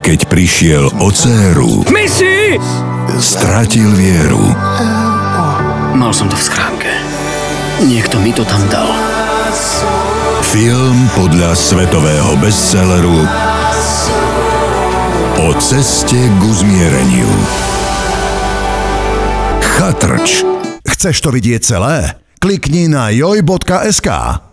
keď prišiel o dcéru, Missy! stratil vieru. Mal som to v schránke. Niekto mi to tam dal. Film podľa svetového bestselleru O ceste k uzmiereniu. Chatrč. Chceš to vidieť celé? Klikni na joj.sk.